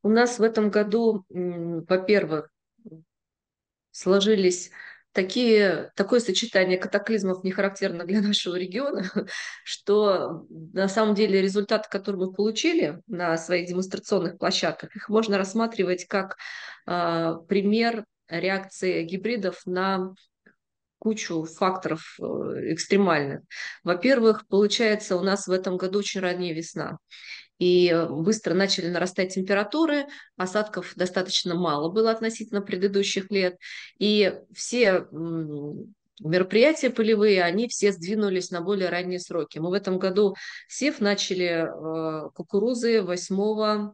У нас в этом году, во-первых, сложились такое сочетание катаклизмов, не характерно для нашего региона, что на самом деле результаты, которые мы получили на своих демонстрационных площадках, их можно рассматривать как пример реакции гибридов на кучу факторов экстремальных. Во-первых, получается, у нас в этом году очень ранняя весна. И быстро начали нарастать температуры, осадков достаточно мало было относительно предыдущих лет, и все мероприятия полевые, они все сдвинулись на более ранние сроки. Мы в этом году сев начали кукурузы 8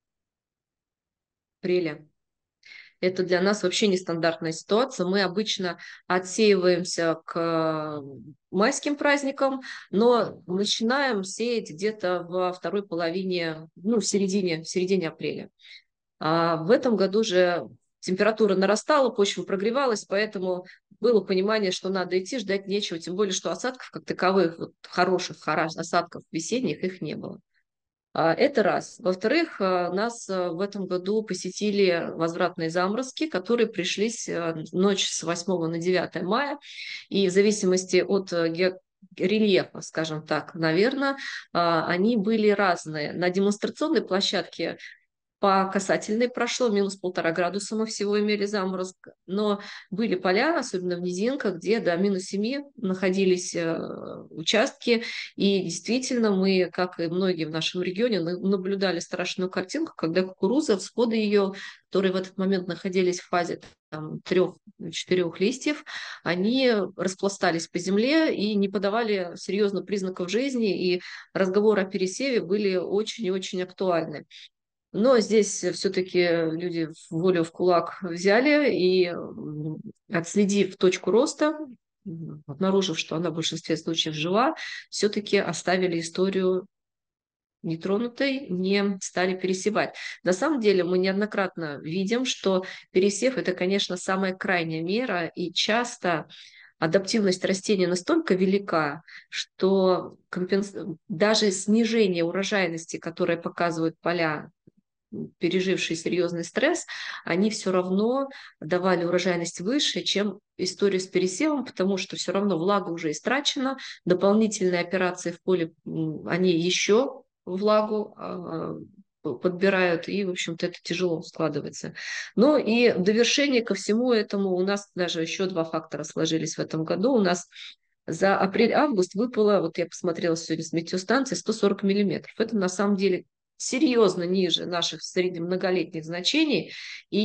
апреля. Это для нас вообще нестандартная ситуация. Мы обычно отсеиваемся к майским праздникам, но начинаем сеять где-то во второй половине, ну, в середине апреля. А в этом году же температура нарастала, почва прогревалась, поэтому было понимание, что надо идти, ждать нечего, тем более, что осадков как таковых, вот хороших осадков весенних, их не было. Это раз. Во-вторых, нас в этом году посетили возвратные заморозки, которые пришлись ночь с 8 на 9 мая. И в зависимости от рельефа, скажем так, наверное, они были разные. На демонстрационной площадке по касательной прошло, -1,5 градуса мы всего имели заморозок, но были поля, особенно в низинках, где до -7 находились участки, и действительно мы, как и многие в нашем регионе, наблюдали страшную картинку, когда кукуруза, всходы ее, которые в этот момент находились в фазе там, 3-4 листьев, они распластались по земле и не подавали серьезных признаков жизни, и разговоры о пересеве были очень и очень актуальны. Но здесь все-таки люди волю в кулак взяли и, отследив точку роста, обнаружив, что она в большинстве случаев жива, все-таки оставили историю нетронутой, не стали пересевать. На самом деле мы неоднократно видим, что пересев – это, конечно, самая крайняя мера, и часто адаптивность растения настолько велика, что даже снижение урожайности, которое показывают поля, пережившие серьезный стресс, они все равно давали урожайность выше, чем история с пересевом, потому что все равно влага уже истрачена, дополнительные операции в поле, они еще влагу подбирают, и, в общем-то, это тяжело складывается. Ну и в довершение ко всему этому у нас даже еще два фактора сложились в этом году. У нас за апрель-август выпало, вот я посмотрела сегодня с метеостанции, 140 миллиметров. Это на самом деле серьезно ниже наших среднемноголетних значений. И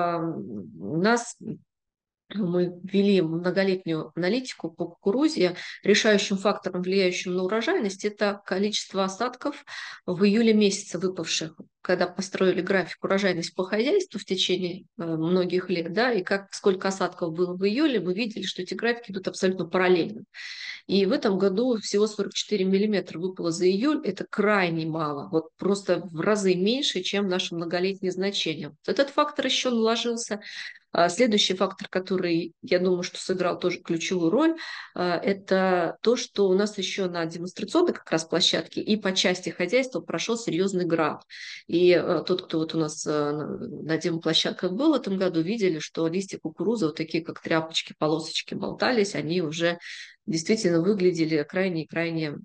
у нас мы ввели многолетнюю аналитику по кукурузе. Решающим фактором, влияющим на урожайность, это количество осадков в июле месяце выпавших, когда построили график урожайность по хозяйству в течение многих лет, да, и сколько осадков было в июле, мы видели, что эти графики идут абсолютно параллельно. И в этом году всего 44 миллиметра выпало за июль. Это крайне мало. Вот просто в разы меньше, чем наши многолетние значения. Вот этот фактор еще наложился. Следующий фактор, который, я думаю, что сыграл тоже ключевую роль, это то, что у нас еще на демонстрационной как раз площадке и по части хозяйства прошел серьезный град. И тот, кто вот у нас на демоплощадках был в этом году, видели, что листья кукурузы, вот такие как тряпочки, полосочки болтались, они уже действительно выглядели крайне-крайне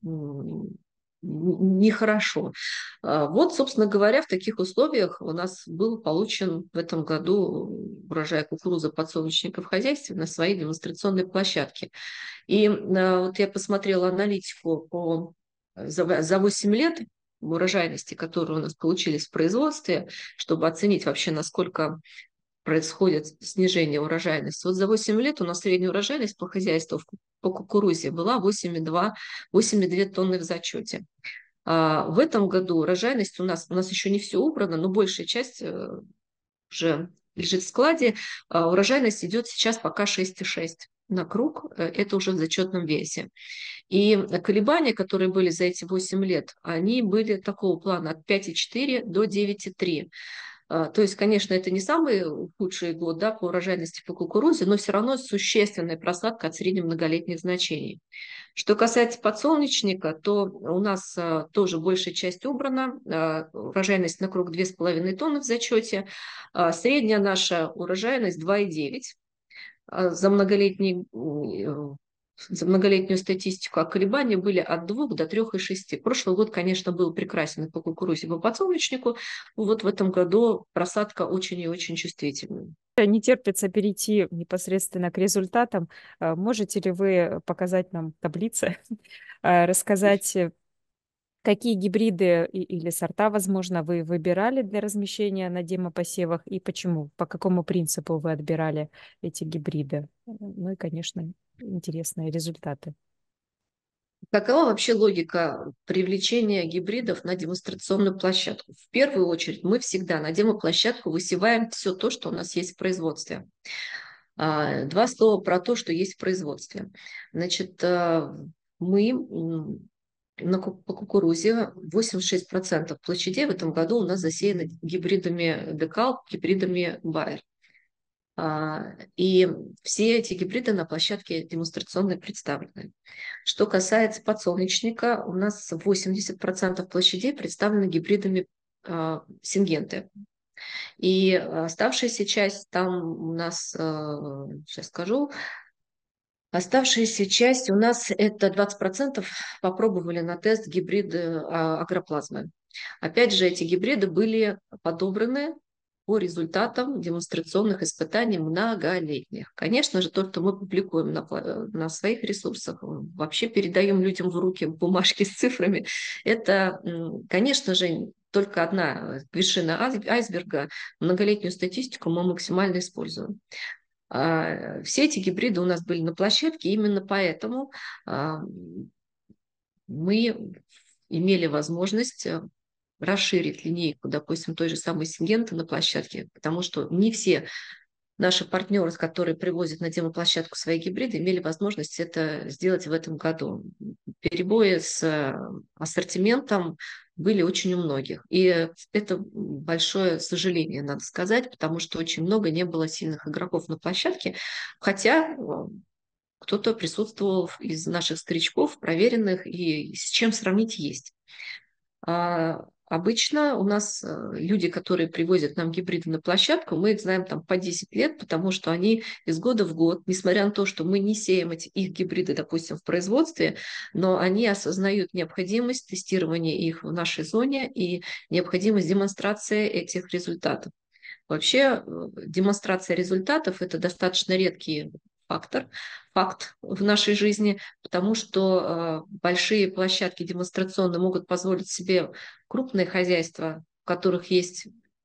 нехорошо. Вот, собственно говоря, в таких условиях у нас был получен в этом году урожай кукурузы подсолнечника в хозяйстве на своей демонстрационной площадке. И вот я посмотрела аналитику за 8 лет урожайности, которые у нас получились в производстве, чтобы оценить вообще, насколько происходит снижение урожайности. Вот за 8 лет у нас средняя урожайность по хозяйству по кукурузе была 8,2 тонны в зачете. В этом году урожайность у нас еще не все убрано, но большая часть уже лежит в складе. Урожайность идет сейчас пока 6,6 на круг, это уже в зачетном весе. И колебания, которые были за эти 8 лет, они были такого плана от 5,4 до 9,3. То есть, конечно, это не самый худший год, да, по урожайности по кукурузе, но все равно существенная просадка от среднемноголетних значений. Что касается подсолнечника, то у нас тоже большая часть убрана, урожайность на круг 2,5 тонны в зачете, средняя наша урожайность 2,9 за за многолетнюю статистику, а колебания были от 2 до 3,6. Прошлый год, конечно, был прекрасен по кукурузе, по подсолнечнику. Вот в этом году просадка очень и очень чувствительная. Не терпится перейти непосредственно к результатам. Можете ли вы показать нам таблицы, рассказать, какие гибриды или сорта, возможно, вы выбирали для размещения на демопосевах и почему? По какому принципу вы отбирали эти гибриды? Ну и, конечно, интересные результаты. Какова вообще логика привлечения гибридов на демонстрационную площадку? В первую очередь мы всегда на демоплощадку высеваем все то, что у нас есть в производстве. Два слова про то, что есть в производстве. Значит, мы по кукурузе 86% площадей в этом году у нас засеяны гибридами Декал, гибридами Байер. И все эти гибриды на площадке демонстрационной представлены. Что касается подсолнечника, у нас 80% площадей представлены гибридами Сингенты. И оставшаяся часть, там у нас, сейчас скажу, оставшаяся часть у нас это 20% попробовали на тест гибриды агроплазмы. Опять же, эти гибриды были подобраны по результатам демонстрационных испытаний многолетних. Конечно же, то, что мы публикуем на своих ресурсах, вообще передаем людям в руки бумажки с цифрами, это, конечно же, только одна вершина айсберга. Многолетнюю статистику мы максимально используем. Все эти гибриды у нас были на площадке, именно поэтому мы имели возможность расширить линейку, допустим, той же самой Сингенты на площадке, потому что не все наши партнеры, которые привозят на демоплощадку свои гибриды, имели возможность это сделать в этом году. Перебои с ассортиментом были очень у многих. И это большое сожаление, надо сказать, потому что очень много не было сильных игроков на площадке, хотя кто-то присутствовал из наших старичков, проверенных, и с чем сравнить есть. Обычно у нас люди, которые привозят нам гибриды на площадку, мы их знаем там по 10 лет, потому что они из года в год, несмотря на то, что мы не сеем их гибриды, допустим, в производстве, но они осознают необходимость тестирования их в нашей зоне и необходимость демонстрации этих результатов. Вообще демонстрация результатов – это достаточно редкий факт в нашей жизни, потому что большие площадки демонстрационные могут позволить себе крупные хозяйства, в которых есть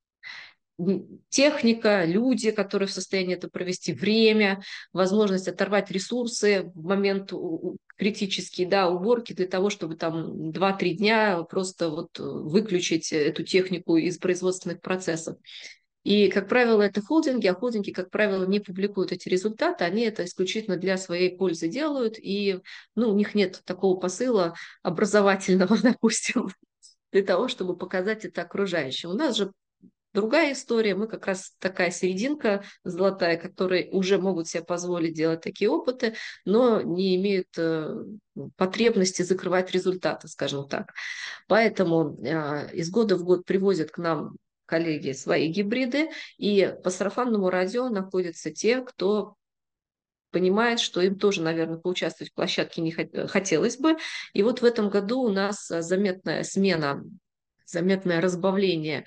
техника, люди, которые в состоянии это провести, время, возможность оторвать ресурсы в момент критические, да, уборки для того, чтобы там 2-3 дня просто вот выключить эту технику из производственных процессов. И, как правило, это холдинги, а холдинги, как правило, не публикуют эти результаты, они это исключительно для своей пользы делают, и ну, у них нет такого посыла образовательного, допустим, для того, чтобы показать это окружающим. У нас же другая история, мы как раз такая серединка золотая, которые уже могут себе позволить делать такие опыты, но не имеют потребности закрывать результаты, скажем так. Поэтому из года в год привозят к нам коллеги свои гибриды, и по сарафанному радио находятся те, кто понимает, что им тоже, наверное, поучаствовать в площадке не хотелось бы. И вот в этом году у нас заметная смена, заметное разбавление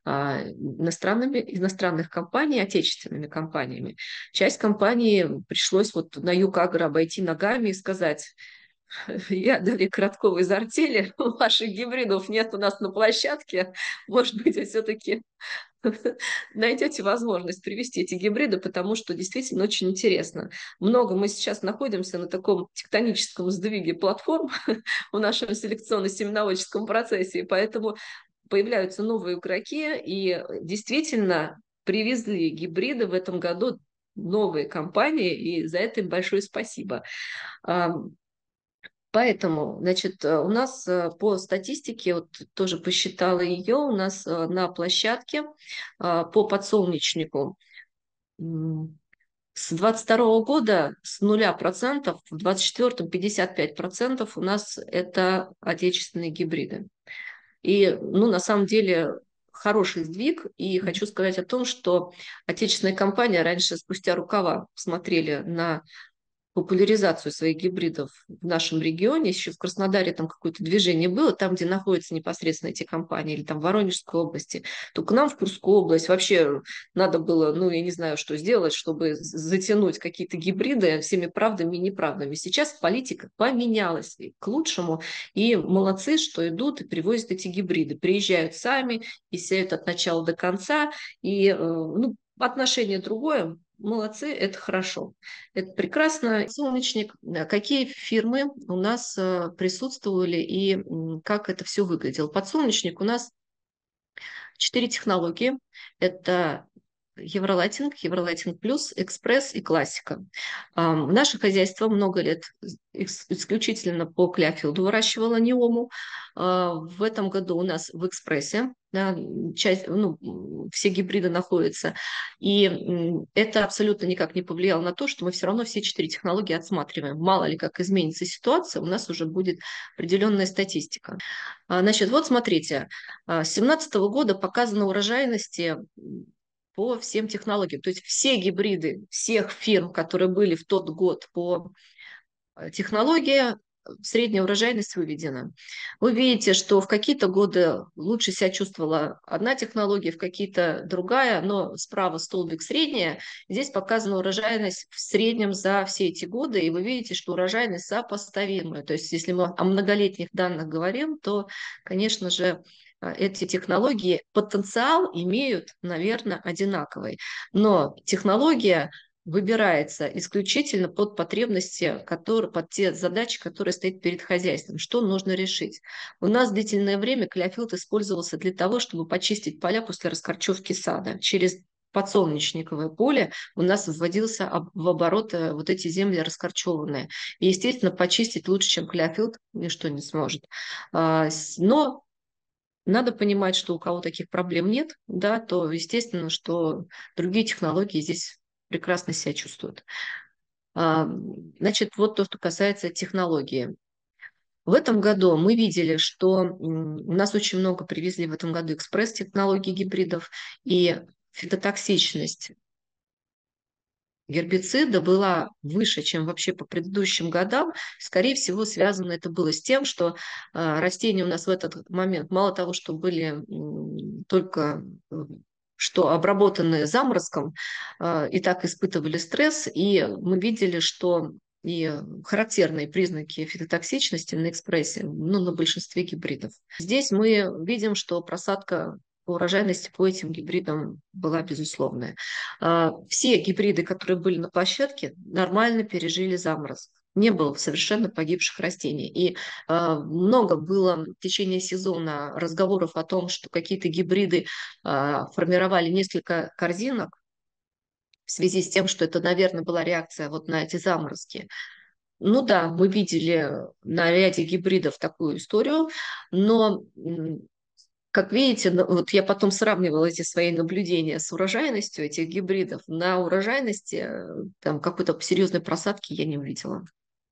иностранных компаний отечественными компаниями. Часть компаний пришлось вот на юг агро обойти ногами и сказать: я Дарья Короткова из «Артели», ваших гибридов нет у нас на площадке, может быть, вы все-таки найдете возможность привести эти гибриды, потому что действительно очень интересно. Много мы сейчас находимся на таком тектоническом сдвиге платформ в нашем селекционно-семеноводческом процессе, и поэтому появляются новые игроки, и действительно привезли гибриды в этом году новые компании, и за это им большое спасибо. Поэтому, значит, у нас по статистике, вот тоже посчитала ее, у нас на площадке по подсолнечнику с 22 года с 0%, в 24-м 55% у нас это отечественные гибриды. И, ну, на самом деле, хороший сдвиг. И хочу сказать о том, что отечественные компании раньше спустя рукава смотрели на популяризацию своих гибридов в нашем регионе. Еще в Краснодаре там какое-то движение было, там, где находятся непосредственно эти компании, или там в Воронежской области. То к нам в Курскую область вообще надо было, ну, я не знаю, что сделать, чтобы затянуть какие-то гибриды всеми правдами и неправдами. Сейчас политика поменялась к лучшему, и молодцы, что идут и привозят эти гибриды. Приезжают сами и сеют от начала до конца, и ну, отношение другое. Молодцы, это хорошо. Это прекрасно. Солнечник. Какие фирмы у нас присутствовали и как это все выглядело? Подсолнечник у нас 4 технологии. Это Евролайтинг, Евролайтинг Плюс, Экспресс и Классика. Наше хозяйство много лет исключительно по Кляфилду выращивало неому. В этом году у нас в Экспрессе часть, ну, все гибриды находятся. И это абсолютно никак не повлияло на то, что мы все равно все 4 технологии отсматриваем. Мало ли как изменится ситуация, у нас уже будет определенная статистика. Значит, вот смотрите, с 2017 года показана урожайности по всем технологиям. То есть все гибриды всех фирм, которые были в тот год по технологии, средняя урожайность выведена. Вы видите, что в какие-то годы лучше себя чувствовала одна технология, в какие-то другая, но справа столбик средняя. Здесь показана урожайность в среднем за все эти годы, и вы видите, что урожайность сопоставимая. То есть если мы о многолетних данных говорим, то, конечно же, эти технологии потенциал имеют, наверное, одинаковый. Но технология выбирается исключительно под потребности, которые, под те задачи, которые стоят перед хозяйством. Что нужно решить? У нас длительное время кляфилд использовался для того, чтобы почистить поля после раскорчевки сада. Через подсолнечниковое поле у нас вводился в оборот вот эти земли раскорчеванные. И, естественно, почистить лучше, чем кляфилд, ничто не сможет. Но надо понимать, что у кого таких проблем нет, да, то естественно, что другие технологии здесь прекрасно себя чувствуют. Значит, вот то, что касается технологии. В этом году мы видели, что у нас очень много привезли в этом году экспресс-технологий гибридов, и фитотоксичность гербицида была выше, чем вообще по предыдущим годам. Скорее всего, связано это было с тем, что растения у нас в этот момент мало того, что были только что обработаны заморозком, и так испытывали стресс, и мы видели, что и характерные признаки фитотоксичности на экспрессе, ну, на большинстве гибридов. Здесь мы видим, что просадка по урожайности по этим гибридам была безусловная. Все гибриды, которые были на площадке, нормально пережили заморозок. Не было совершенно погибших растений. И много было в течение сезона разговоров о том, что какие-то гибриды формировали несколько корзинок в связи с тем, что это, наверное, была реакция вот на эти заморозки. Ну да, мы видели на ряде гибридов такую историю, но как видите, вот я потом сравнивала эти свои наблюдения с урожайностью этих гибридов. На урожайности там какой-то серьезной просадки я не увидела.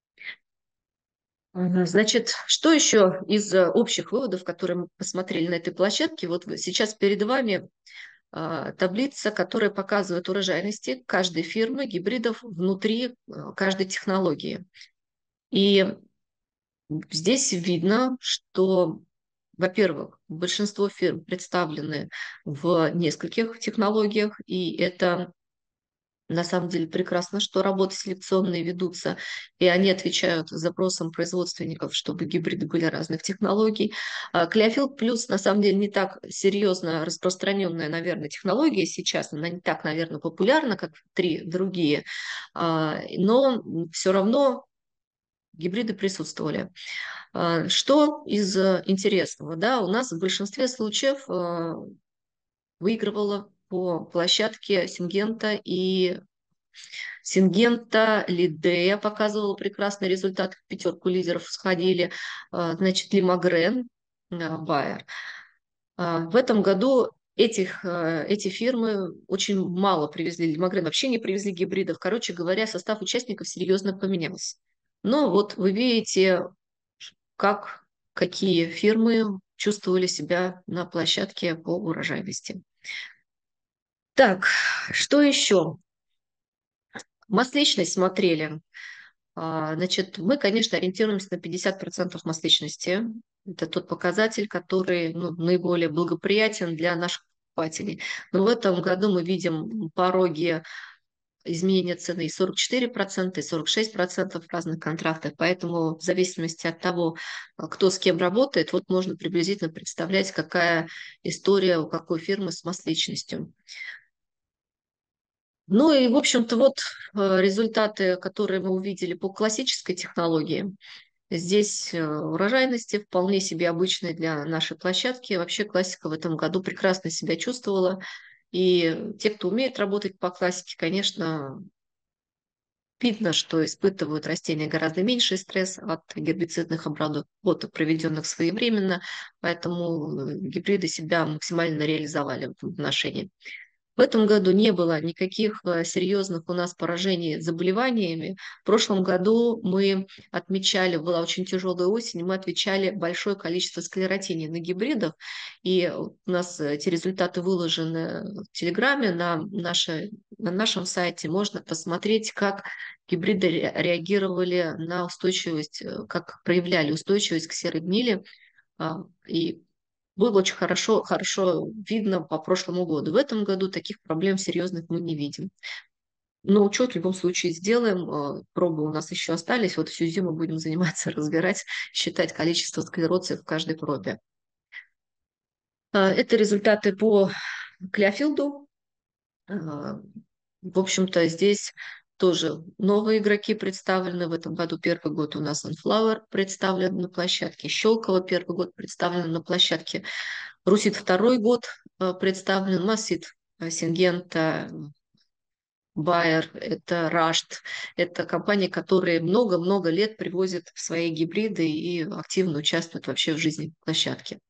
Значит, что еще из общих выводов, которые мы посмотрели на этой площадке? Вот сейчас перед вами таблица, которая показывает урожайности каждой фирмы, гибридов внутри каждой технологии. И здесь видно, что, во-первых, большинство фирм представлены в нескольких технологиях, и это на самом деле прекрасно, что работы селекционные ведутся, и они отвечают запросам производственников, чтобы гибриды были разных технологий. Клеофилд плюс, на самом деле, не так серьезно распространенная, наверное, технология сейчас, она не так, наверное, популярна, как три другие, но все равно гибриды присутствовали. Что из интересного? Да, у нас в большинстве случаев выигрывала по площадке Сингента и Сингента, Лидея показывала прекрасный результат, в пятерку лидеров сходили, значит, Лимагрен, Байер. В этом году эти фирмы очень мало привезли, Лимагрен вообще не привезли гибридов. Короче говоря, состав участников серьезно поменялся. Но вот вы видите, как какие фирмы чувствовали себя на площадке по урожайности. Так, что еще? Масличность смотрели. Значит, мы, конечно, ориентируемся на 50% масличности. Это тот показатель, который наиболее благоприятен для наших покупателей. Но в этом году мы видим пороги изменения цены и 44%, и 46% в разных контрактах. Поэтому в зависимости от того, кто с кем работает, вот можно приблизительно представлять, какая история у какой фирмы с масличностью. Ну и, в общем-то, вот результаты, которые мы увидели по классической технологии. Здесь урожайности вполне себе обычные для нашей площадки. Вообще классика в этом году прекрасно себя чувствовала. И те, кто умеет работать по классике, конечно, видно, что испытывают растения гораздо меньший стресс от гербицидных обработок, проведенных своевременно, поэтому гибриды себя максимально реализовали в этом отношении. В этом году не было никаких серьезных у нас поражений заболеваниями. В прошлом году мы отмечали, была очень тяжелая осень, мы отмечали большое количество склеротиний на гибридах, и у нас эти результаты выложены в Телеграме на нашем сайте. Можно посмотреть, как гибриды реагировали на устойчивость, как проявляли устойчивость к серой гнили. И было очень хорошо видно по прошлому году. В этом году таких проблем серьезных мы не видим. Но учет в любом случае сделаем. Пробы у нас еще остались. Вот всю зиму будем заниматься, разбирать, считать количество склероций в каждой пробе. Это результаты по Клеофилду. В общем-то, здесь тоже новые игроки представлены. В этом году первый год у нас Sunflower представлен на площадке, Щелково первый год представлен на площадке, Русит второй год представлен, Массит, Сингента, Байер, это Рашт. Это компании, которые много-много лет привозят свои гибриды и активно участвуют вообще в жизни площадки.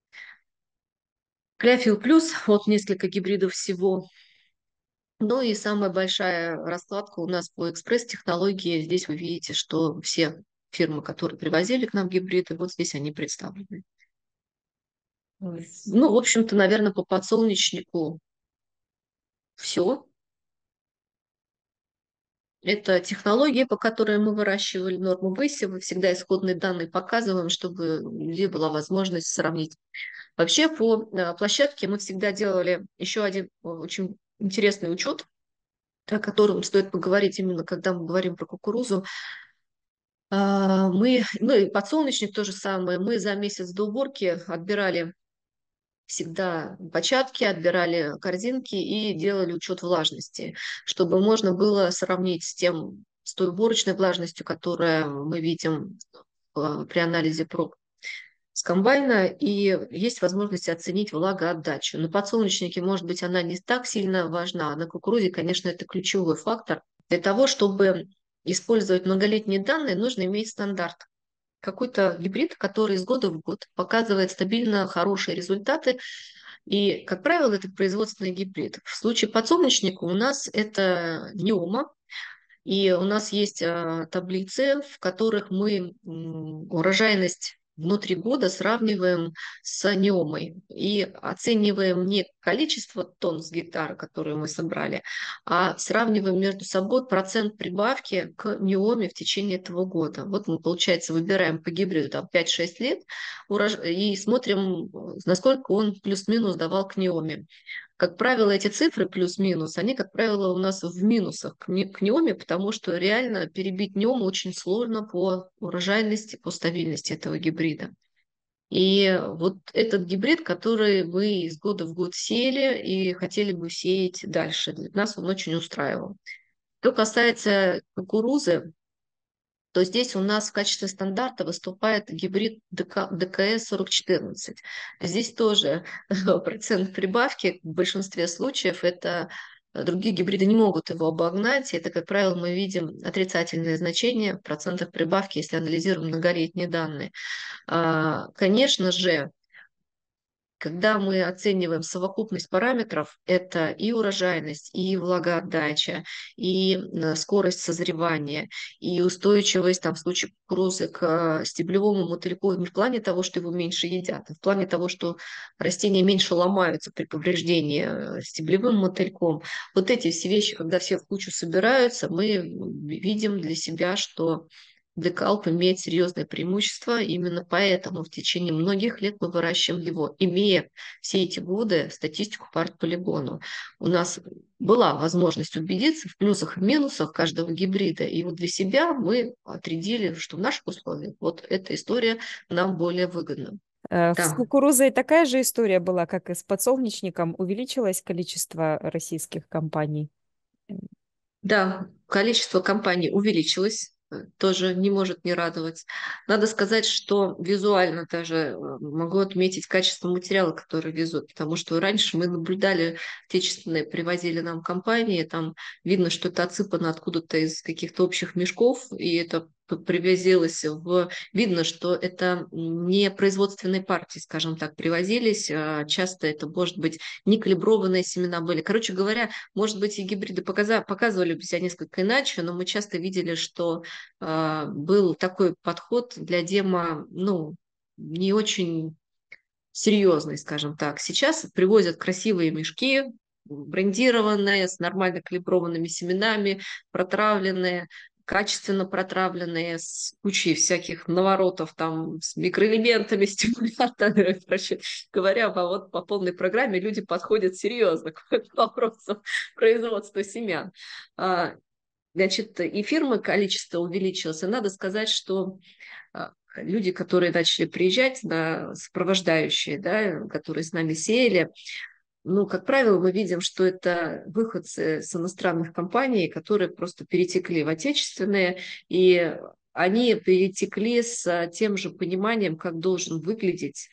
Клеофил плюс, вот несколько гибридов всего. Ну и самая большая раскладка у нас по экспресс-технологии. Здесь вы видите, что все фирмы, которые привозили к нам гибриды, вот здесь они представлены. Ну, в общем-то, наверное, по подсолнечнику все. Это технология, по которой мы выращивали норму высева. Всегда исходные данные показываем, чтобы у людей была возможность сравнить. Вообще по площадке мы всегда делали еще один очень интересный учет, о котором стоит поговорить именно когда мы говорим про кукурузу. Ну и подсолнечник то же самое. Мы за месяц до уборки отбирали всегда початки, отбирали корзинки и делали учет влажности, чтобы можно было сравнить с той уборочной влажностью, которую мы видим при анализе проб с комбайна, и есть возможность оценить влагоотдачу. На подсолнечнике, может быть, она не так сильно важна, а на кукурузе, конечно, это ключевой фактор. Для того, чтобы использовать многолетние данные, нужно иметь стандарт. Какой-то гибрид, который из года в год показывает стабильно хорошие результаты. И, как правило, это производственный гибрид. В случае подсолнечника у нас это неома. И у нас есть таблицы, в которых мы урожайность внутри года сравниваем с неомой и оцениваем не количество тонн с гектара, которые мы собрали, а сравниваем между собой процент прибавки к неоме в течение этого года. Вот мы, получается, выбираем по гибриду там, 5-6 лет и смотрим, насколько он плюс-минус давал к неоме. Как правило, эти цифры плюс-минус, они, как правило, у нас в минусах к неоме, потому что реально перебить неому очень сложно по урожайности, по стабильности этого гибрида. И вот этот гибрид, который мы из года в год сеяли и хотели бы сеять дальше, для нас он очень устраивал. Что касается кукурузы, то здесь у нас в качестве стандарта выступает гибрид ДКС 4014. Здесь тоже процент прибавки в большинстве случаев это другие гибриды не могут его обогнать. Это, как правило, мы видим отрицательные значения в процентах прибавки, если анализируем многолетние данные. Конечно же, когда мы оцениваем совокупность параметров, это и урожайность, и влагоотдача, и скорость созревания, и устойчивость там, в случае кукурузы к стеблевому мотыльку не в плане того, что его меньше едят, а в плане того, что растения меньше ломаются при повреждении стеблевым мотыльком. Вот эти все вещи, когда все в кучу собираются, мы видим для себя, что Декалп имеет серьезное преимущество, именно поэтому в течение многих лет мы выращиваем его, имея все эти годы статистику по арт-полигону. У нас была возможность убедиться в плюсах и минусах каждого гибрида, и вот для себя мы отрядили, что в наших условиях вот эта история нам более выгодна. С Да. кукурузой такая же история была, как и с подсолнечником. Увеличилось количество российских компаний? Да, количество компаний увеличилось, тоже не может не радовать. Надо сказать, что визуально даже могу отметить качество материала, который везут, потому что раньше мы наблюдали, отечественные привозили нам компании, там видно, что это отсыпано откуда-то из каких-то общих мешков, и это привозилось в... Видно, что это не производственные партии, скажем так, привозились. Часто это, может быть, не калиброванные семена были. Короче говоря, может быть, и гибриды показывали бы себя несколько иначе, но мы часто видели, что был такой подход для демо, ну, не очень серьезный, скажем так. Сейчас привозят красивые мешки, брендированные, с нормально калиброванными семенами, протравленные, качественно протравленные, с кучей всяких наворотов, там, с микроэлементами, стимуляторами, короче говоря, вот по полной программе люди подходят серьезно к вопросу производства семян. Значит, и фирмы количество увеличилось, и надо сказать, что люди, которые начали приезжать, на сопровождающие, да, которые с нами сеяли, ну, как правило, мы видим, что это выходцы с иностранных компаний, которые просто перетекли в отечественные, и они перетекли с тем же пониманием, как должен выглядеть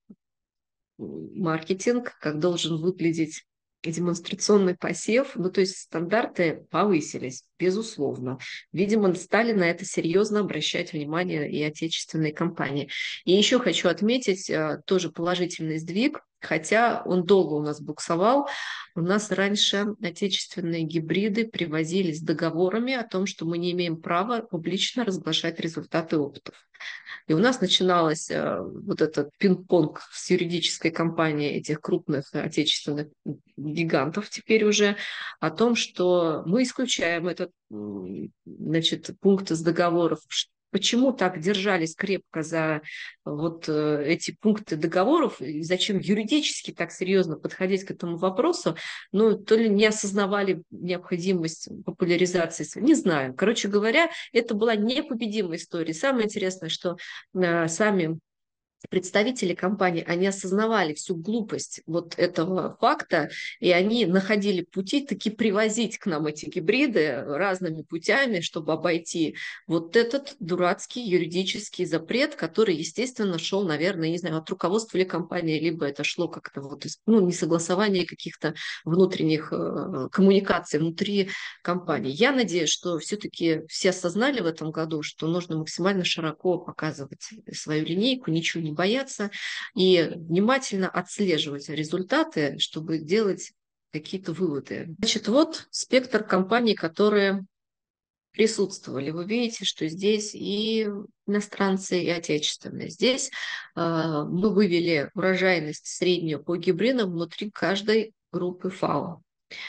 маркетинг, как должен выглядеть демонстрационный посев. Ну, то есть стандарты повысились, безусловно. Видимо, стали на это серьезно обращать внимание и отечественные компании. И еще хочу отметить тоже положительный сдвиг, хотя он долго у нас буксовал. У нас раньше отечественные гибриды привозили с договорами о том, что мы не имеем права публично разглашать результаты опытов. И у нас начиналось вот этот пинг-понг с юридической компанией этих крупных отечественных гигантов теперь уже о том, что мы исключаем этот значит, пункт из договоров. Почему так держались крепко за вот эти пункты договоров, и зачем юридически так серьезно подходить к этому вопросу, ну, то ли не осознавали необходимость популяризации, не знаю. Короче говоря, это была непобедимая история. Самое интересное, что сами представители компании, они осознавали всю глупость вот этого факта, и они находили пути таки привозить к нам эти гибриды разными путями, чтобы обойти вот этот дурацкий юридический запрет, который, естественно, шел, наверное, не знаю, от руководства или компании, либо это шло как-то вот из, ну, несогласования каких-то внутренних коммуникаций внутри компании. Я надеюсь, что все-таки все осознали в этом году, что нужно максимально широко показывать свою линейку, ничего не бояться и внимательно отслеживать результаты, чтобы делать какие-то выводы. Значит, вот спектр компаний, которые присутствовали. Вы видите, что здесь и иностранцы, и отечественные. Здесь мы вывели урожайность среднюю по гибридам внутри каждой группы ФАО.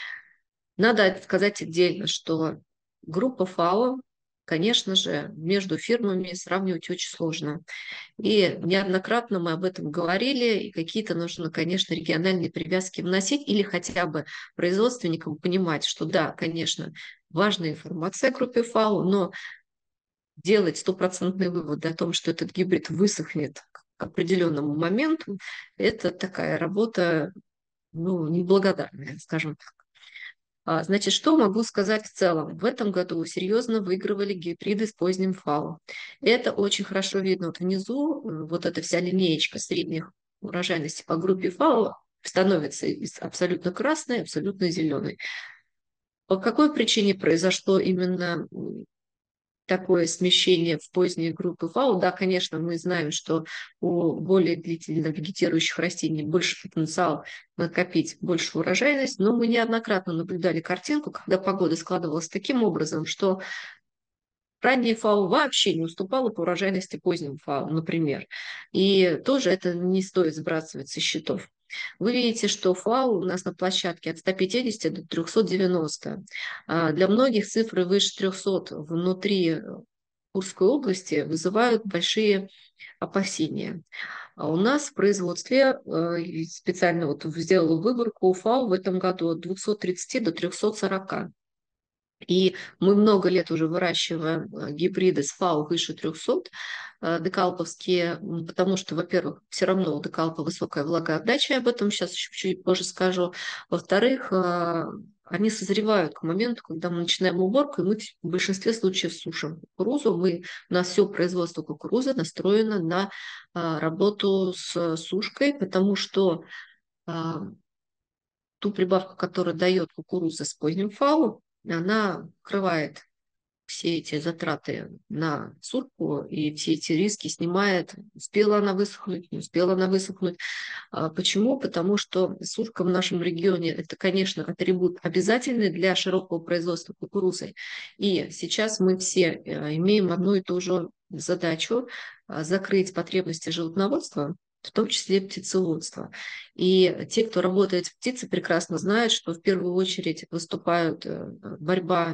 Надо сказать отдельно, что группа ФАО, конечно же, между фирмами сравнивать очень сложно. И неоднократно мы об этом говорили, и какие-то нужно, конечно, региональные привязки вносить или хотя бы производственникам понимать, что да, конечно, важная информация о группе ФАО, но делать стопроцентный вывод о том, что этот гибрид высохнет к определенному моменту, это такая работа, ну, неблагодарная, скажем так. Значит, что могу сказать в целом? В этом году серьезно выигрывали гибриды с поздним фалом. Это очень хорошо видно. Вот внизу вот эта вся линеечка средних урожайности по группе фау становится абсолютно красной, абсолютно зеленой. По какой причине произошло именно такое смещение в поздние группы ФАО? Да, конечно, мы знаем, что у более длительно вегетирующих растений больше потенциал накопить большую урожайность, но мы неоднократно наблюдали картинку, когда погода складывалась таким образом, что раннее ФАО вообще не уступало по урожайности позднему ФАО, например. И тоже это не стоит сбрасывать со счетов. Вы видите, что ФАО у нас на площадке от 150 до 390. Для многих цифры выше 300 внутри Курской области вызывают большие опасения. А у нас в производстве специально вот сделала выборку ФАО в этом году от 230 до 340. И мы много лет уже выращиваем гибриды с ФАО выше 300 декалповские, потому что, во-первых, все равно у декалпа высокая влагоотдача, я об этом сейчас еще чуть позже скажу. Во-вторых, они созревают к моменту, когда мы начинаем уборку, и мы в большинстве случаев сушим кукурузу. У нас все производство кукурузы настроено на работу с сушкой, потому что а, ту прибавку, которую дает кукуруза с поздним фау, она покрывает все эти затраты на сушку и все эти риски снимает. Успела она высохнуть, не успела она высохнуть. Почему? Потому что сушка в нашем регионе – это, конечно, атрибут обязательный для широкого производства кукурузы. И сейчас мы все имеем одну и ту же задачу – закрыть потребности животноводства, в том числе птицеводства. И те, кто работает в птице, прекрасно знают, что в первую очередь выступает борьба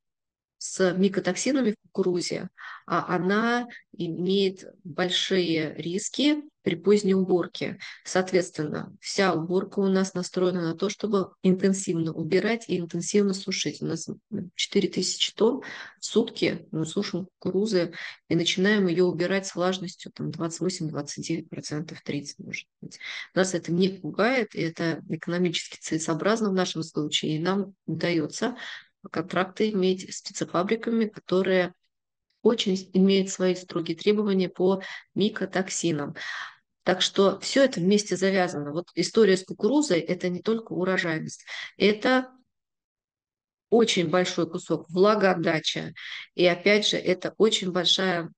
с микотоксинами в кукурузе, она имеет большие риски при поздней уборке. Соответственно, вся уборка у нас настроена на то, чтобы интенсивно убирать и интенсивно сушить. У нас 4000 тонн в сутки мы сушим кукурузы и начинаем ее убирать с влажностью там, 28-29%, 30% может быть. Нас это не пугает, и это экономически целесообразно в нашем случае, и нам удается контракты иметь с птицефабриками, которые очень имеют свои строгие требования по микотоксинам. Так что все это вместе завязано. Вот история с кукурузой – это не только урожайность, это очень большой кусок влагоотдача. И опять же, это очень большая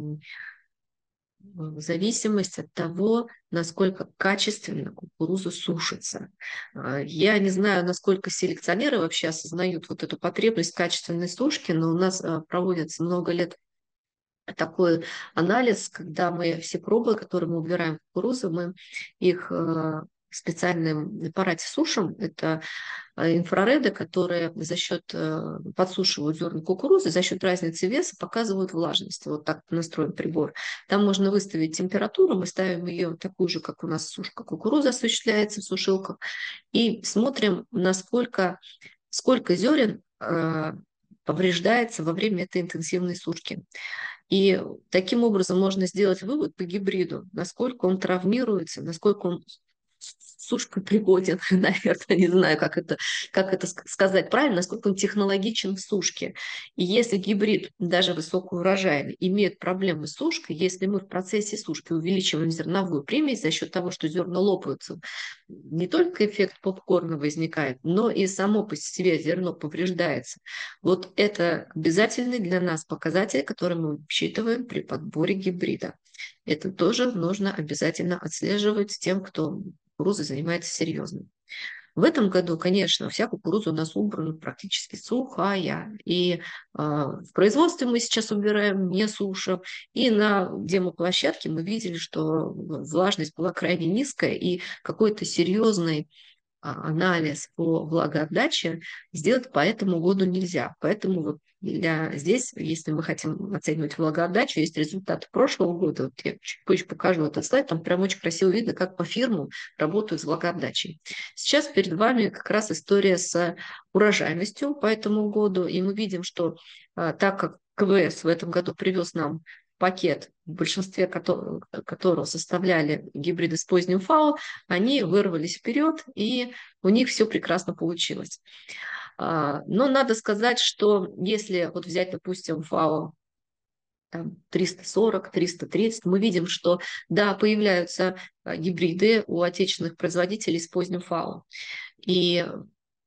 зависимость от того, насколько качественно кукуруза сушится. Я не знаю, насколько селекционеры вообще осознают вот эту потребность качественной сушки, но у нас проводится много лет такой анализ, когда мы все пробы, которые мы убираем в кукурузу, мы их в специальном аппарате сушим. Это инфрареды, которые за счет подсушивают зерна кукурузы, за счет разницы веса показывают влажность. Вот так настроен прибор. Там можно выставить температуру, мы ставим ее такую же, как у нас сушка кукурузы осуществляется в сушилках, и смотрим, сколько зерен повреждается во время этой интенсивной сушки. И таким образом можно сделать вывод по гибриду, насколько он травмируется, насколько он сушка пригоден, наверное, не знаю, как это сказать правильно, насколько он технологичен в сушке. И если гибрид, даже высокоурожайный, имеет проблемы с сушкой, если мы в процессе сушки увеличиваем зерновую примесь за счет того, что зерна лопаются, не только эффект попкорна возникает, но и само по себе зерно повреждается. Вот это обязательный для нас показатель, который мы учитываем при подборе гибрида. Это тоже нужно обязательно отслеживать тем, кто кукурузой занимается серьезно. В этом году, конечно, вся кукуруза у нас убрана практически сухая. И в производстве мы сейчас убираем не сушим. И на демоплощадке мы видели, что влажность была крайне низкая, и какой-то серьезный анализ по влагоотдаче сделать по этому году нельзя. Поэтому вот здесь, если мы хотим оценивать влагоотдачу, есть результаты прошлого года. Вот я чуть позже покажу этот слайд, там прям очень красиво видно, как по фирмам работают с влагоотдачей. Сейчас перед вами как раз история с урожайностью по этому году, и мы видим, что так как КВС в этом году привез нам пакет, в большинстве которого составляли гибриды с поздним ФАО, они вырвались вперед, и у них все прекрасно получилось. Но надо сказать, что если вот взять, допустим, ФАО там, 340, 330, мы видим, что да, появляются гибриды у отечественных производителей с поздним ФАО. И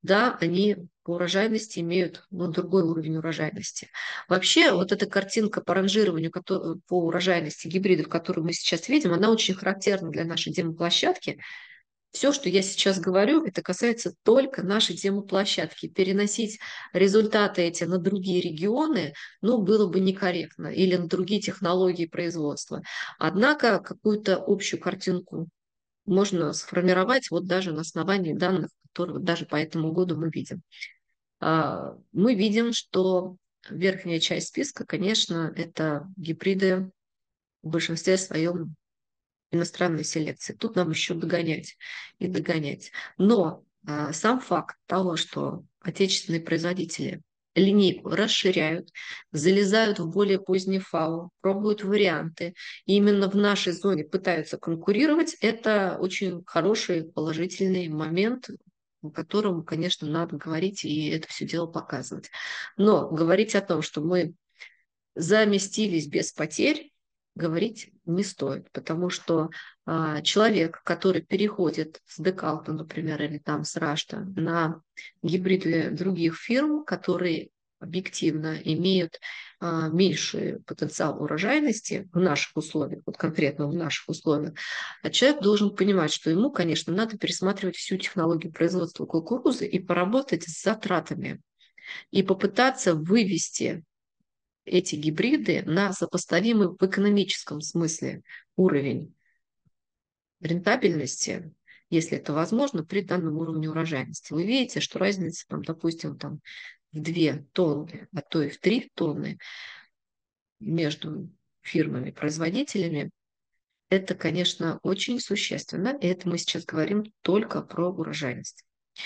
да, они по урожайности имеют другой уровень урожайности. Вообще, вот эта картинка по ранжированию по урожайности гибридов, которую мы сейчас видим, она очень характерна для нашей демоплощадки. Все, что я сейчас говорю, это касается только нашей демоплощадки. Переносить результаты эти на другие регионы, было бы некорректно, или на другие технологии производства. Однако какую-то общую картинку можно сформировать вот даже на основании данных, которые вот даже по этому году мы видим. Мы видим, что верхняя часть списка, конечно, это гибриды в большинстве своем иностранной селекции. Тут нам еще догонять и догонять. Но сам факт того, что отечественные производители линейку расширяют, залезают в более поздний фау, пробуют варианты, и именно в нашей зоне пытаются конкурировать, это очень хороший положительный момент, о котором, конечно, надо говорить и это все дело показывать. Но говорить о том, что мы заместились без потерь, говорить не стоит, потому что человек, который переходит с Декалта, например, или там с Рашта на гибриды других фирм, которые объективно имеют меньший потенциал урожайности в наших условиях, вот конкретно в наших условиях, человек должен понимать, что ему, конечно, надо пересматривать всю технологию производства кукурузы и поработать с затратами, и попытаться вывести эти гибриды на сопоставимый в экономическом смысле уровень рентабельности, если это возможно, при данном уровне урожайности. Вы видите, что разница, там, допустим, там, в 2 тонны, а то и в 3 тонны между фирмами-производителями, это, конечно, очень существенно, и это мы сейчас говорим только про урожайность.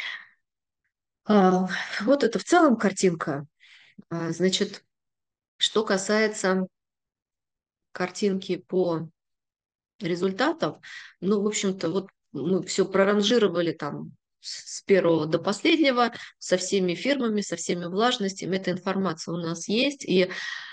Вот это в целом картинка. Значит, что касается картинки по результатов. В общем-то, вот мы все проранжировали там с первого до последнего, со всеми фирмами, со всеми влажностями. Эта информация у нас есть. И,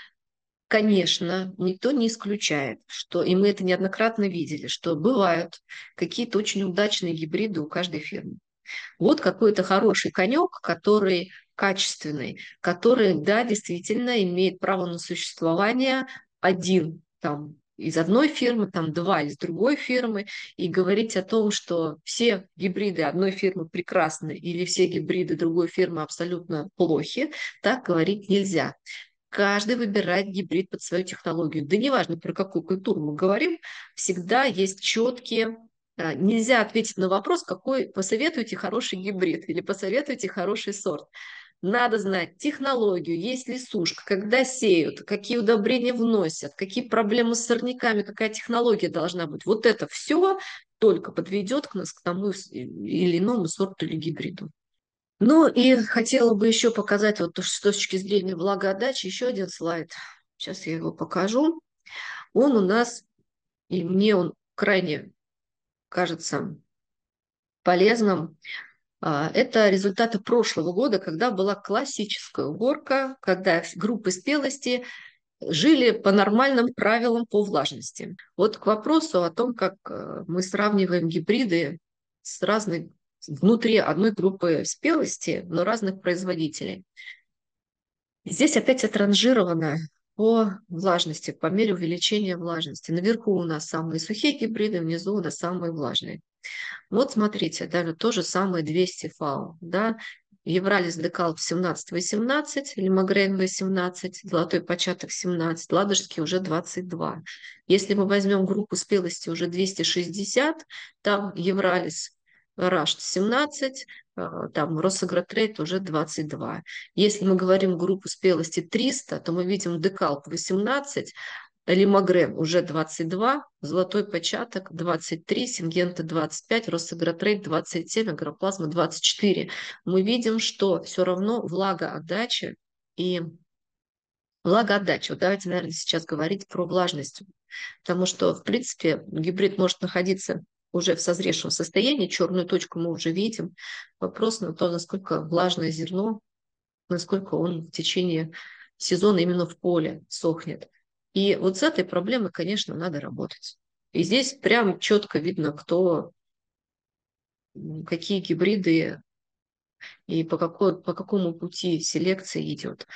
конечно, никто не исключает, что, и мы это неоднократно видели, что бывают какие-то очень удачные гибриды у каждой фирмы. Вот какой-то хороший конек, который качественный, который, да, действительно имеет право на существование один там из одной фирмы, там два из другой фирмы, и говорить о том, что все гибриды одной фирмы прекрасны или все гибриды другой фирмы абсолютно плохи, так говорить нельзя. Каждый выбирает гибрид под свою технологию. Да неважно, про какую культуру мы говорим, всегда есть четкие. Нельзя ответить на вопрос, какой посоветуйте хороший гибрид или посоветуйте хороший сорт. Надо знать технологию, есть ли сушка, когда сеют, какие удобрения вносят, какие проблемы с сорняками, какая технология должна быть. Вот это все только подведет к нас к тому или иному сорту или гибриду. И хотела бы еще показать вот с точки зрения влагоотдачи еще один слайд. Сейчас я его покажу. Он у нас, и мне он крайне кажется полезным. Это результаты прошлого года, когда была классическая уборка, когда группы спелости жили по нормальным правилам по влажности. Вот к вопросу о том, как мы сравниваем гибриды с разной внутри одной группы спелости, но разных производителей. Здесь опять отранжировано по влажности, по мере увеличения влажности. Наверху у нас самые сухие гибриды, внизу у нас самые влажные. Вот смотрите, даже то же самое 200 фау, да, Евралис Декалп 17-18, Лимагрейн 18, Золотой початок 17, Ладожский уже 22. Если мы возьмем группу спелости уже 260, там Евралис Рашт 17, там Росагротрейд уже 22. Если мы говорим группу спелости 300, то мы видим Декалп 18, Лимагрен уже 22, Золотой початок 23, Сингента 25, Росагротрейд 27, Агроплазма 24. Мы видим, что все равно влагоотдача и влагоотдача. Вот давайте, наверное, сейчас говорить про влажность, потому что, в принципе, гибрид может находиться уже в созревшем состоянии, черную точку мы уже видим. Вопрос на то, насколько влажное зерно, насколько он в течение сезона именно в поле сохнет. И вот с этой проблемой, конечно, надо работать. И здесь прям четко видно, какие гибриды и по какому пути селекция идет.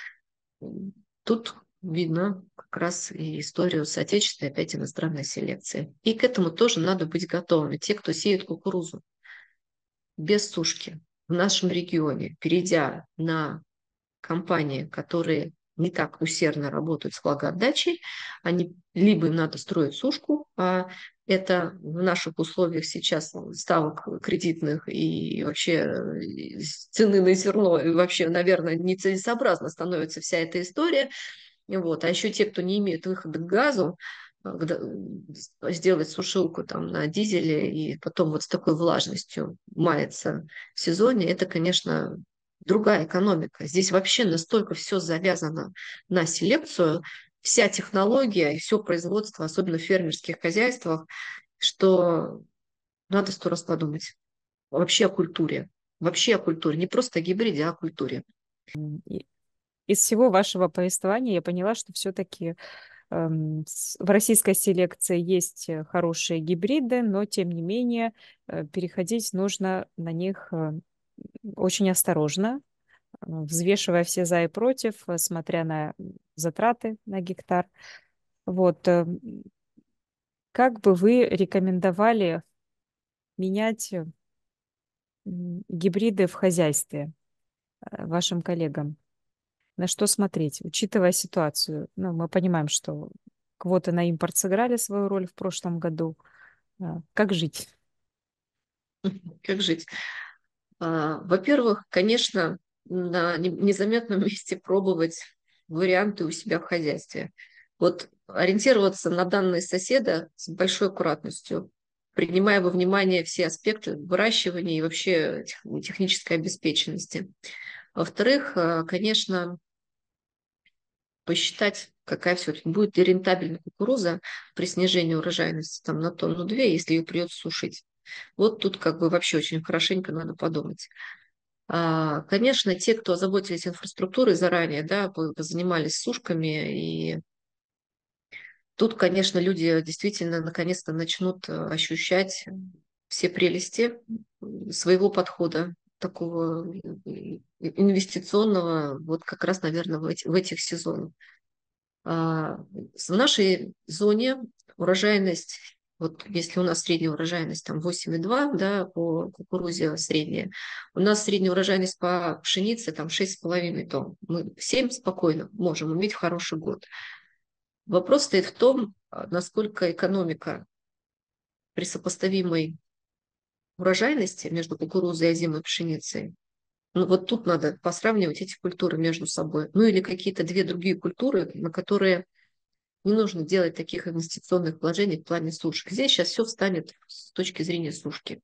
Тут видно как раз и историю с отечественной, опять иностранной селекцией. И к этому тоже надо быть готовыми. Те, кто сеет кукурузу без сушки в нашем регионе, перейдя на компании, которые не так усердно работают с влагоотдачей, они либо им надо строить сушку, а это в наших условиях сейчас ставок кредитных и вообще цены на зерно, и вообще, наверное, нецелесообразно становится вся эта история. Вот. А еще те, кто не имеет выхода к газу, сделать сушилку там на дизеле и потом вот с такой влажностью маяться в сезоне, это, конечно, другая экономика. Здесь вообще настолько все завязано на селекцию, вся технология и все производство, особенно в фермерских хозяйствах, что надо 100 раз подумать. Вообще о культуре. Вообще о культуре. Не просто о гибриде, а о культуре. И из всего вашего повествования я поняла, что все-таки в российской селекции есть хорошие гибриды, но тем не менее переходить нужно на них очень осторожно, взвешивая все за и против, смотря на затраты на гектар. Вот. Как бы вы рекомендовали менять гибриды в хозяйстве вашим коллегам? На что смотреть, учитывая ситуацию? Ну, мы понимаем, что квоты на импорт сыграли свою роль в прошлом году. Как жить? Как жить? Во-первых, конечно, на незаметном месте пробовать варианты у себя в хозяйстве. Вот ориентироваться на данные соседа с большой аккуратностью, принимая во внимание все аспекты выращивания и вообще технической обеспеченности. Во-вторых, конечно, посчитать, какая все-таки будет ли рентабельна кукуруза при снижении урожайности там, на тонну-две, если ее придется сушить. Вот тут как бы вообще очень хорошенько надо подумать. Конечно, те, кто озаботились инфраструктурой заранее, да, занимались сушками, и тут, конечно, люди действительно наконец-то начнут ощущать все прелести своего подхода, такого инвестиционного, вот как раз, наверное, в этих сезонах. В нашей зоне урожайность, вот если у нас средняя урожайность там 8,2, да, по кукурузе средняя, у нас средняя урожайность по пшенице там 6,5 тонн. Мы 7 спокойно можем иметь в хороший год. Вопрос стоит в том, насколько экономика при сопоставимой урожайности между кукурузой и озимой пшеницей. Ну вот тут надо посравнивать эти культуры между собой. Ну или какие-то две другие культуры, на которые не нужно делать таких инвестиционных вложений в плане сушек. Здесь сейчас все встанет с точки зрения сушки.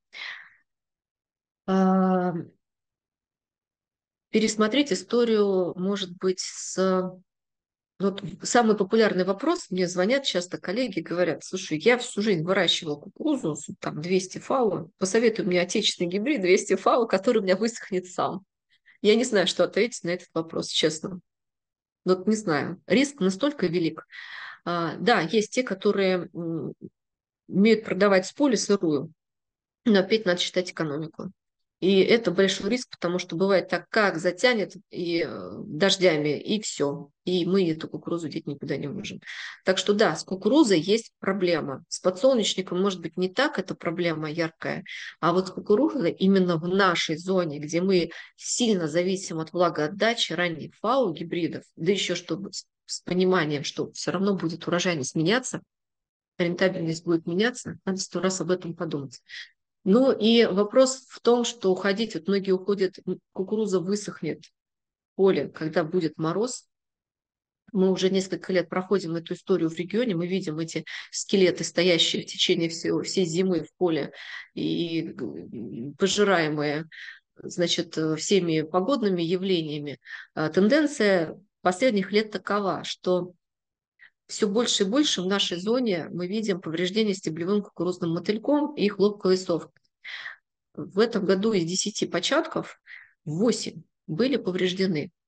Пересмотреть историю, может быть, Вот самый популярный вопрос, мне звонят часто коллеги, говорят, слушай, я всю жизнь выращивал кукурузу, там 200 фау, посоветуй мне отечественный гибрид 200 фау, который у меня высохнет сам. Я не знаю, что ответить на этот вопрос, честно. Вот не знаю. Риск настолько велик. Да, есть те, которые умеют продавать с поля сырую, но опять надо считать экономику. И это большой риск, потому что бывает так, как затянет и дождями, и все. И мы эту кукурузу деть никуда не можем. Так что да, с кукурузой есть проблема. С подсолнечником, может быть, не так эта проблема яркая, а вот с кукурузой именно в нашей зоне, где мы сильно зависим от влагоотдачи ранних фау гибридов, да еще чтобы с пониманием, что все равно будет урожайность меняться, рентабельность будет меняться, надо 100 раз об этом подумать. Ну и вопрос в том, что уходить, вот многие уходят, кукуруза высохнет в поле, когда будет мороз. Мы уже несколько лет проходим эту историю в регионе, мы видим эти скелеты, стоящие в течение всей зимы в поле и пожираемые, значит, всеми погодными явлениями. Тенденция последних лет такова, что все больше и больше в нашей зоне мы видим повреждения стеблевым кукурузным мотыльком и хлопковой совкой. В этом году из 10 початков 8 были повреждены.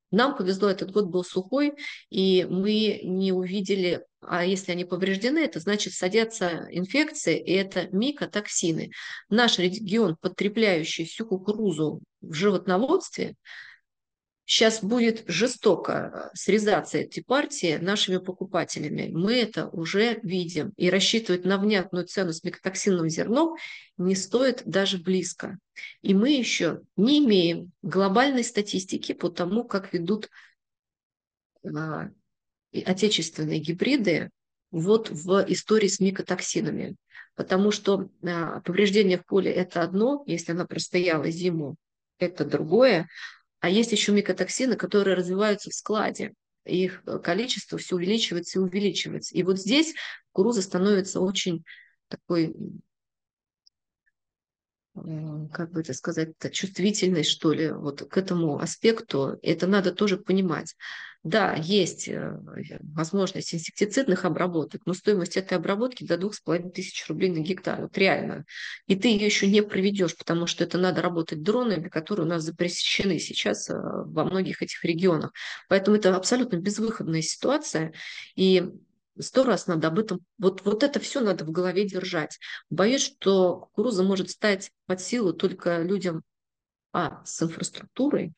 Нам повезло, этот год был сухой, и мы не увидели, а если они повреждены, это значит садятся инфекции, и это микотоксины. Наш регион, потребляющий всю кукурузу в животноводстве, сейчас будет жестоко срезаться эти партии нашими покупателями. Мы это уже видим. И рассчитывать на внятную цену с микотоксинным зерном не стоит даже близко. И мы еще не имеем глобальной статистики по тому, как ведут а, отечественные гибриды вот в истории с микотоксинами. Потому что повреждение в поле – это одно, если она простояла зиму, это другое. А есть еще микотоксины, которые развиваются в складе. Их количество все увеличивается и увеличивается. И вот здесь кукуруза становится очень такой, как бы это сказать, чувствительной, что ли, вот к этому аспекту. Это надо тоже понимать. Да, есть возможность инсектицидных обработок, но стоимость этой обработки до 2500 рублей на гектар. Вот реально. И ты ее еще не проведешь, потому что это надо работать дронами, которые у нас запрещены сейчас во многих этих регионах. Поэтому это абсолютно безвыходная ситуация. И 100 раз надо об этом, вот это все надо в голове держать. Боюсь, что кукуруза может стать под силу только людям, с инфраструктурой,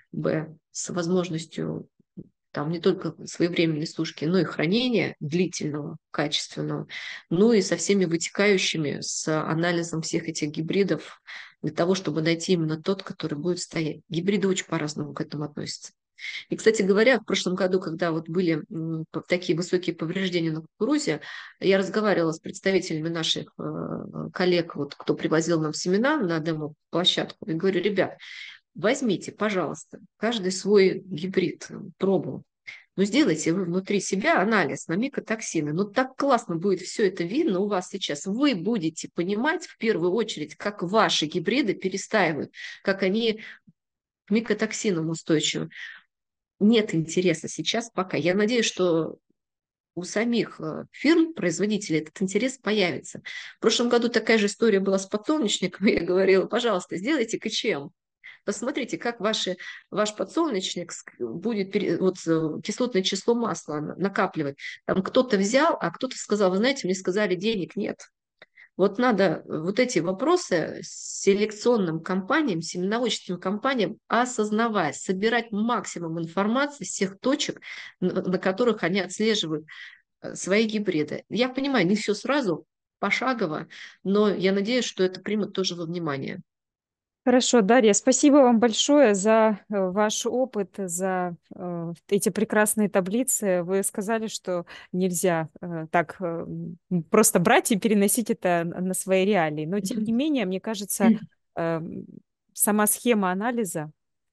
с возможностью там не только своевременной сушки, но и хранения длительного, качественного, ну и со всеми вытекающими, с анализом всех этих гибридов для того, чтобы найти именно тот, который будет стоять. Гибриды очень по-разному к этому относятся. И, кстати говоря, в прошлом году, когда вот были такие высокие повреждения на кукурузе, я разговаривала с представителями наших коллег, вот, кто привозил нам семена на демо-площадку, и говорю: ребят, возьмите, пожалуйста, каждый свой гибрид, пробу, но сделайте вы внутри себя анализ на микотоксины. Ну, так классно будет все это видно у вас сейчас. Вы будете понимать в первую очередь, как ваши гибриды перестаивают, как они к микотоксинам устойчивы. Нет интереса сейчас пока. Я надеюсь, что у самих фирм, производителей, этот интерес появится. В прошлом году такая же история была с подсолнечником. Я говорила: пожалуйста, сделайте КЧМ. Посмотрите, как ваш подсолнечник будет вот, кислотное число масла накапливать. Там кто-то взял, а кто-то сказал: вы знаете, мне сказали, денег нет. Вот надо вот эти вопросы селекционным компаниям, семеноводческим компаниям осознавать, собирать максимум информации с всех точек, на которых они отслеживают свои гибриды. Я понимаю, не все сразу, пошагово, но я надеюсь, что это примут тоже во внимание. Хорошо, Дарья, спасибо вам большое за ваш опыт, за эти прекрасные таблицы. Вы сказали, что нельзя так просто брать и переносить это на свои реалии. Но, тем не менее, мне кажется, э, сама схема анализа,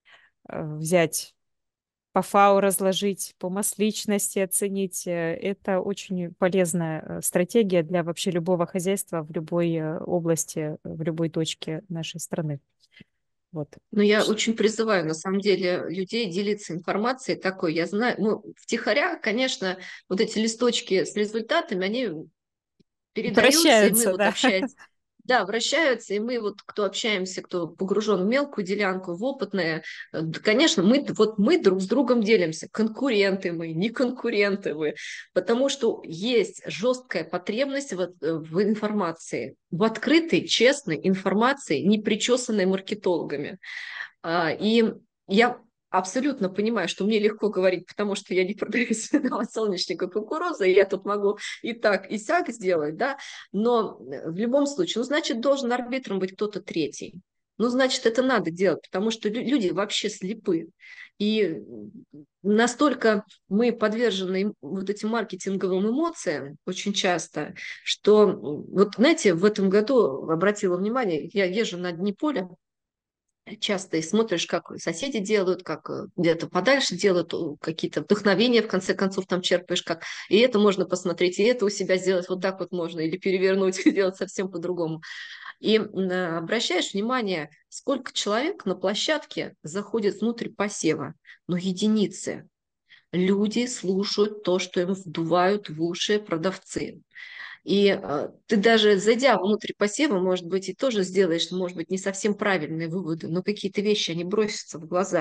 взять по ФАО разложить, по масличности оценить, это очень полезная стратегия для вообще любого хозяйства в любой области, в любой точке нашей страны. Вот. Но я очень призываю, на самом деле, людей делиться информацией такой. Я знаю, ну, втихаря, конечно, вот эти листочки с результатами, они передаются, и мы Прощаются, вот да. общаясь, да, вращаются, и мы вот, кто общаемся, кто погружен в мелкую делянку, в опытное, да, конечно, мы друг с другом делимся, конкуренты мы, не конкуренты мы, потому что есть жесткая потребность в информации, в открытой, честной информации, не причесанной маркетологами. И я абсолютно понимаю, что мне легко говорить, потому что я не продаю семена солнечника кукурузы, и я тут могу и так, и сяк сделать, да, но в любом случае, ну, значит, должен арбитром быть кто-то третий. Ну, значит, это надо делать, потому что люди вообще слепы. И настолько мы подвержены вот этим маркетинговым эмоциям очень часто, что, вот знаете, в этом году обратила внимание, я езжу на дни поля, часто и смотришь, как соседи делают, как где-то подальше делают, какие-то вдохновения, в конце концов, там черпаешь, как и это можно посмотреть, и это у себя сделать вот так вот можно, или перевернуть и сделать совсем по-другому. И обращаешь внимание, сколько человек на площадке заходит внутрь посева, но единицы. Люди слушают то, что им вдувают в уши продавцы. И ты даже зайдя внутрь посева, может быть, и тоже сделаешь, может быть, не совсем правильные выводы, но какие-то вещи, они бросятся в глаза.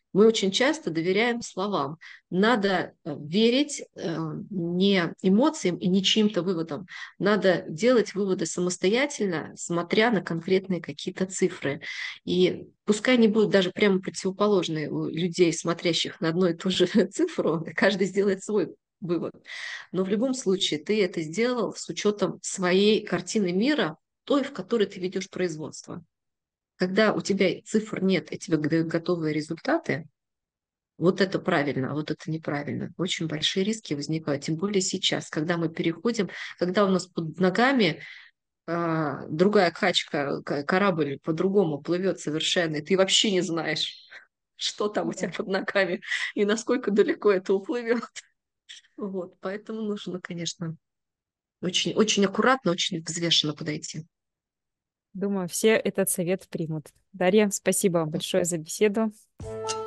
Мы очень часто доверяем словам. Надо верить не эмоциям и не чьим-то выводам. Надо делать выводы самостоятельно, смотря на конкретные какие-то цифры. И пускай они будут даже прямо противоположные у людей, смотрящих на одну и ту же цифру, каждый сделает свой вывод. Но в любом случае ты это сделал с учетом своей картины мира, той, в которой ты ведешь производство. Когда у тебя цифр нет, и тебе дают готовые результаты, вот это правильно, а вот это неправильно. Очень большие риски возникают, тем более сейчас, когда мы переходим, когда у нас под ногами другая качка, корабль по-другому плывет совершенно, и ты вообще не знаешь, что там у тебя Да. под ногами и насколько далеко это уплывет. Вот, поэтому нужно, конечно, очень, очень аккуратно, очень взвешенно подойти. Думаю, все этот совет примут. Дарья, спасибо вам большое за беседу.